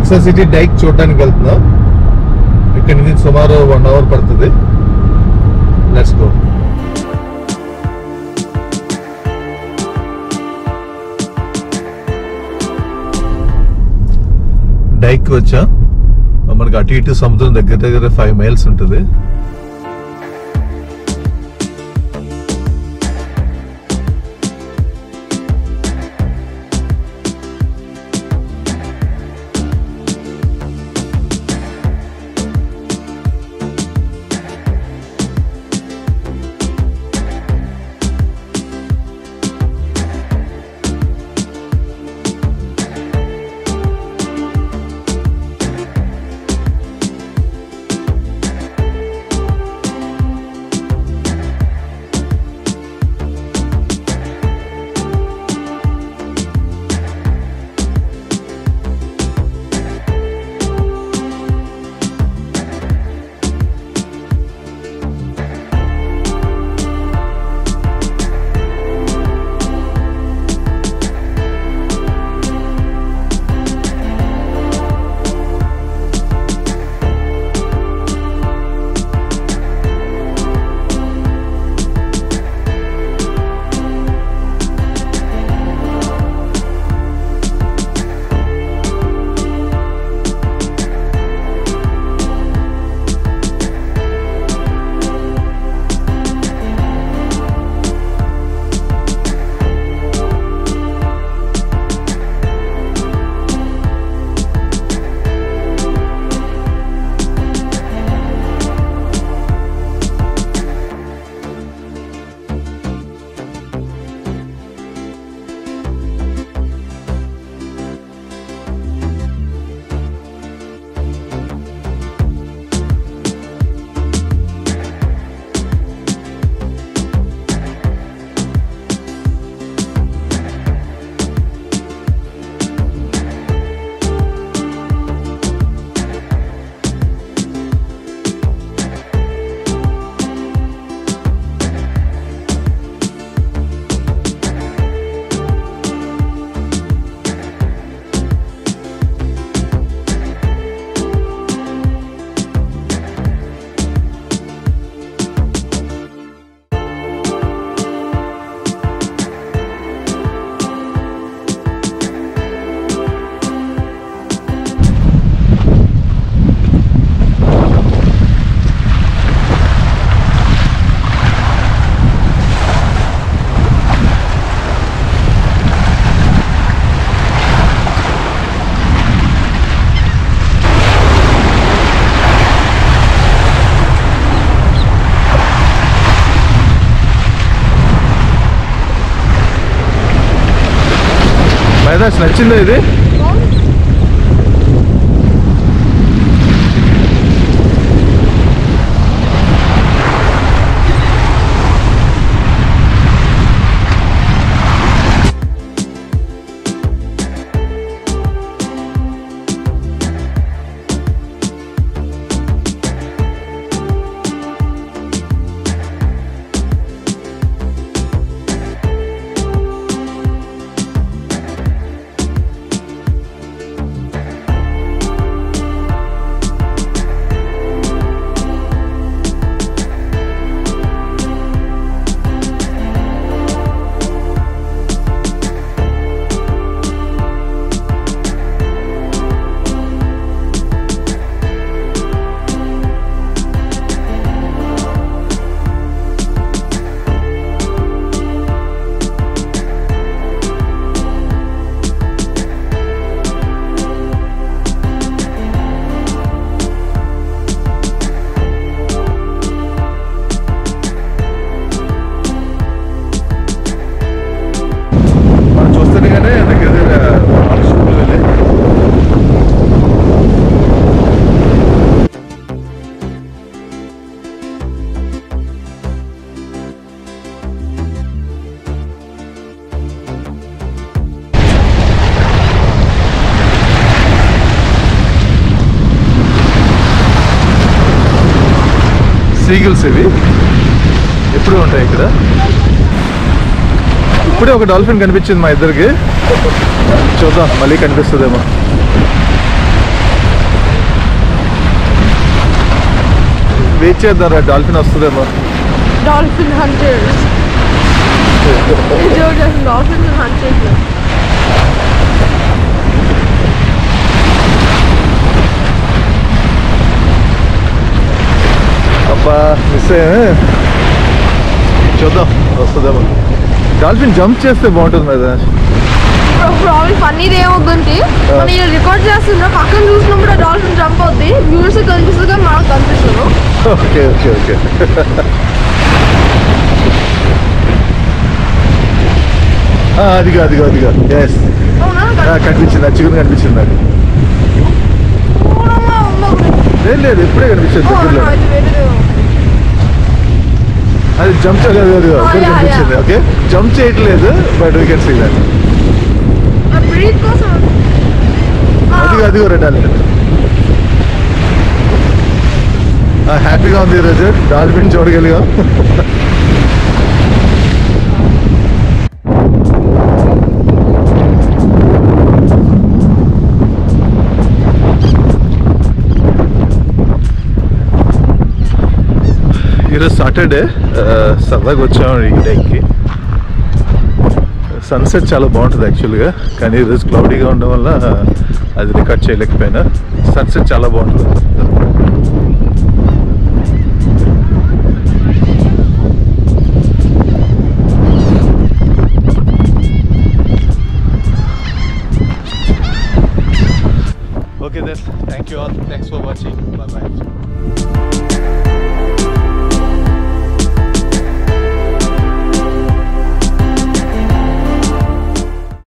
Texas city డైక్ చూడడానికి వెళ్తున్నాం. ఇక్కడ నుంచి సుమారు 1 అవర్ పడుతుంది. Let's go. డైక్ వచ్చా. మనకి అటు ఇటు సముద్రం దగ్గర దగ్గర 5 మైల్స్ ఉంటుంది. నచ్చిందా ఇది? సీగిల్స్ ఇవి ఎప్పుడు ఉంటాయి ఇక్కడ. ఇప్పుడే ఒక డాల్ఫిన్ కనిపించింది మా ఇద్దరికి. చూద్దాం మళ్ళీ కనిపిస్తుందేమో. వెయిట్ చేద్దాం, డాల్ఫిన్ వస్తుందేమో. Dolphin hunters. Dolphin hunters. అబ్బా మిస్ అయ్యా. చూద్దాం వస్తుందేమో. డాల్ఫిన్ జంప్ చేస్తే బాగుంటుంది కదా. ప్రాబ్లం ఫన్నీది ఏమవుతుందంటే మనం ఇలా రికార్డ్ చేస్తున్నా పక్కన చూసినప్పుడు డాల్ఫిన్ జంప్ అవుద్ది. వ్యూవర్స్ కనిపిస్తుంది కానీ మనకు కనిపిస్తుంది. Okay okay okay. అదిగా అదిగా అదిగా. ఎస్ కనిపించింది, చికెన్ కనిపించింది నాకు. లేదు లేదు ఇప్పుడే కనిపించింది దగ్గరలో. అది జంప్ కనిపించింది. ఓకే జంప్ చేయట్లేదు but we can see that. అదిగో అదిగో డాల్ఫిన్. హ్యాపీగా ఉంది ఈరోజు డాల్ఫిన్ చూడగలిగాం. ఈరోజు సాటర్డే సరదాగా వచ్చాము ఈ డైక్కి. సన్సెట్ చాలా బాగుంటుంది యాక్చువల్గా, కానీ ఈరోజు క్లౌడీగా ఉండడం వల్ల అది రికార్డ్ చేయలేకపోయినా. సన్సెట్ చాలా బాగుంటుంది. Okay then thank you all. Thanks for watching. Bye bye.